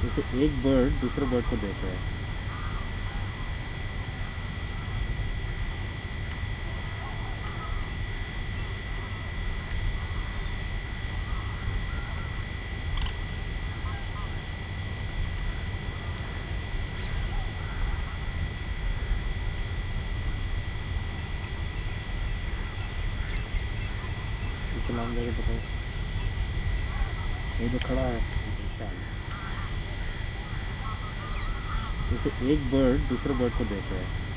जैसे एक बर्ड दूसरे बर्ड को देख रहा है। नाम दे बताओ। ये जो खड़ा है जैसे एक बर्ड दूसरे बर्ड को देख रहा है।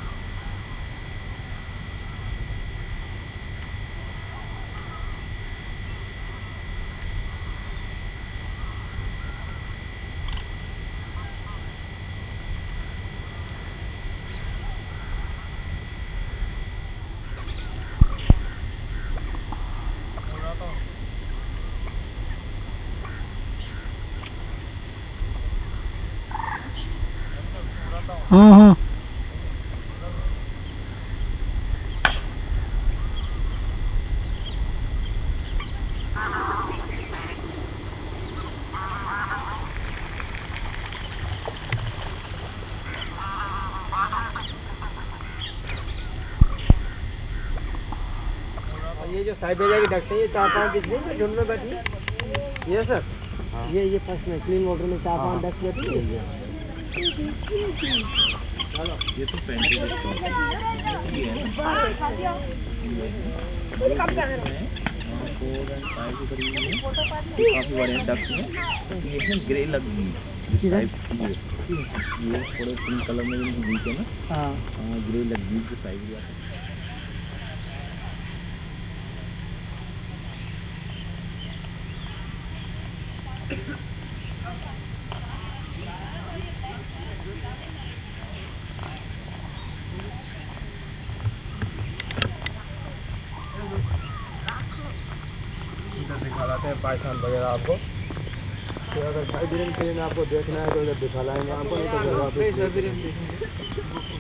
हाँ हाँ ये जो साइबेरिया की डक्स है ये 4-5 दिख रही है झुंड में बैठी है। ये सर ये फर्स्ट में क्लीन वाटर में 4-5 डक्स बैठी है। ये तो पेंटिंग स्टॉक है ना 4 and 5 के करीब है। काफ़ी बड़े हैं डक्स में, लेकिन इसमें ग्रे लग गई ये थोड़े पिंक कलर में भी बीच है ना। हाँ ग्रे लग गई जो साइड भी दिखा लाते हैं पाइथन वगैरह आपको। तो अगर साइबेरियन क्रेन आपको देखना है तो इधर दिखा लाएंगे आपको, नहीं तो